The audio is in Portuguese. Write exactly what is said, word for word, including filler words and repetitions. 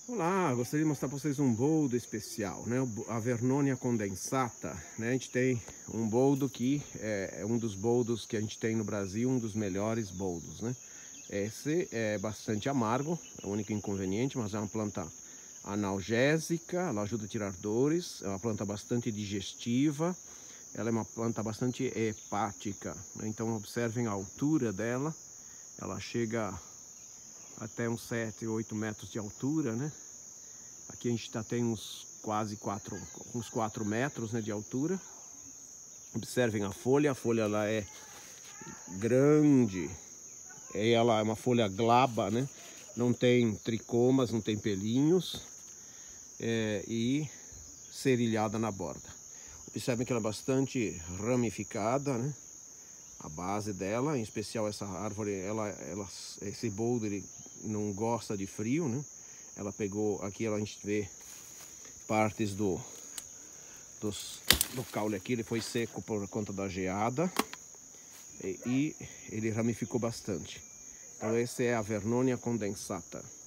Olá, gostaria de mostrar para vocês um boldo especial, né? A Vernonia condensata, né? A gente tem um boldo que é um dos boldos que a gente tem no Brasil, um dos melhores boldos, né? Esse é bastante amargo, é o único inconveniente, mas é uma planta analgésica, ela ajuda a tirar dores, é uma planta bastante digestiva, ela é uma planta bastante hepática, né? Então observem a altura dela, ela chega até uns sete, oito metros de altura, né? Aqui a gente tá, tem uns quase quatro, uns quatro metros, né, de altura. Observem a folha, a folha ela é grande, ela é uma folha glaba, né? Não tem tricomas, não tem pelinhos, é, e serilhada na borda. Observem que ela é bastante ramificada, né? A base dela, em especial essa árvore, ela, ela, esse boldo ele não gosta de frio, né? Ela pegou, aqui a gente vê partes do, dos, do caule aqui, ele foi seco por conta da geada e, e ele ramificou bastante. Então essa é a Vernonia condensata.